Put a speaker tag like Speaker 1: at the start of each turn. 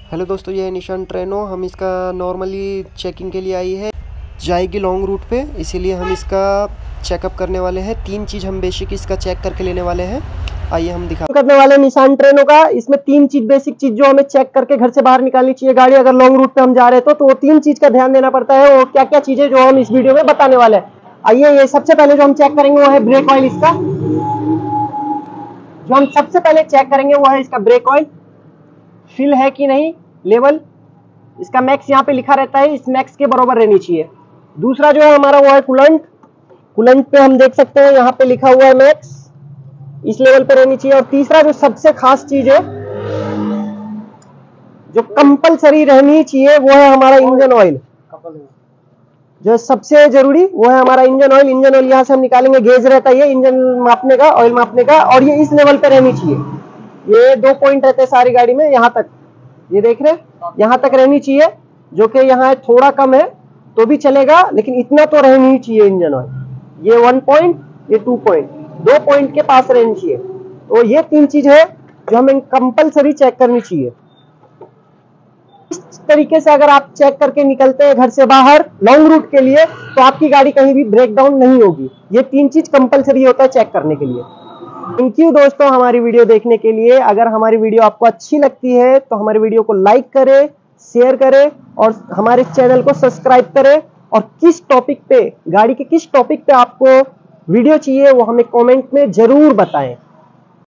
Speaker 1: Hello दोस्तों, ये है निशान ट्रेनो। हम इसका नॉर्मली चेकिंग के लिए आई है, जाएगी लॉन्ग रूट पे, इसीलिए हम इसका चेकअप करने वाले हैं। 3 चीज़ हम बेसिक इसका चेक करके लेने वाले हैं। आइए हम दिखा
Speaker 2: करने वाले निशान ट्रेनो का। इसमें 3 चीज बेसिक चीज जो हमें चेक करके घर से बाहर निकालनी चाहिए गाड़ी अगर लॉन्ग रूट पे हम जा रहे तो वो 3 चीज का ध्यान देना पड़ता है। वो क्या क्या चीजें जो हम इस वीडियो में बताने वाले हैं। आइए, ये सबसे पहले जो हम चेक करेंगे वो है ब्रेक ऑयल। इसका जो हम सबसे पहले चेक करेंगे वो है इसका ब्रेक ऑयल फिल है कि नहीं, लेवल इसका मैक्स यहाँ पे लिखा रहता है, इस मैक्स के बराबर रहनी चाहिए। दूसरा जो है हमारा वो है कूलेंट। कूलेंट पे हम देख सकते हैं यहाँ पे लिखा हुआ है मैक्स, इस लेवल पे रहनी चाहिए। और तीसरा जो सबसे खास चीज है जो कंपलसरी रहनी चाहिए वो है हमारा इंजन ऑयल। जो सबसे जरूरी वो है हमारा इंजन ऑयल। इंजन ऑयल यहाँ से हम निकालेंगे, गेज रहता है ये इंजन मापने का, ऑयल मापने का, और ये इस लेवल पे रहनी चाहिए। ये 2 पॉइंट रहते हैं सारी गाड़ी में, यहाँ तक ये देख रहे हैं, यहाँ तक रहनी चाहिए। जो कि यहाँ थोड़ा कम है तो भी चलेगा, लेकिन इतना तो रहनी ही चाहिए इंजन ऑयल। ये 1 पॉइंट, ये 2 पॉइंट, 2 पॉइंट के पास रहनी चाहिए। तो ये 3 चीज है जो हमें कंपलसरी चेक करनी चाहिए। इस तरीके से अगर आप चेक करके निकलते हैं घर से बाहर लॉन्ग रूट के लिए तो आपकी गाड़ी कहीं भी ब्रेक डाउन नहीं होगी। ये 3 चीज कंपलसरी होता है चेक करने के लिए। थैंक यू दोस्तों हमारी वीडियो देखने के लिए। अगर हमारी वीडियो आपको अच्छी लगती है तो हमारी वीडियो को लाइक करें, शेयर करें और हमारे चैनल को सब्सक्राइब करें। और किस टॉपिक पे, गाड़ी के किस टॉपिक पे आपको वीडियो चाहिए वो हमें कमेंट में जरूर बताएं।